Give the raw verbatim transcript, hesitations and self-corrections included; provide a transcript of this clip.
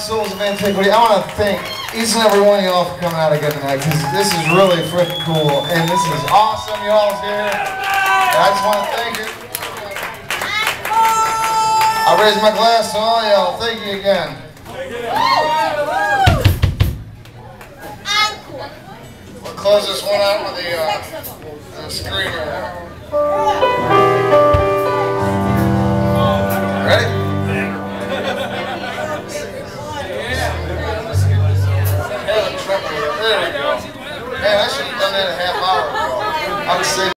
Souls of Antiquity. I want to thank each and every one of y'all for coming out again tonight, because this is really freaking cool, and this is awesome. Y'all's here, and I just want to thank you. I raise my glass to all y'all. Thank you again. We'll close this one out with the, uh, the screamer. Ready? There we go. Man, I should have done that a half hour ago. I was saying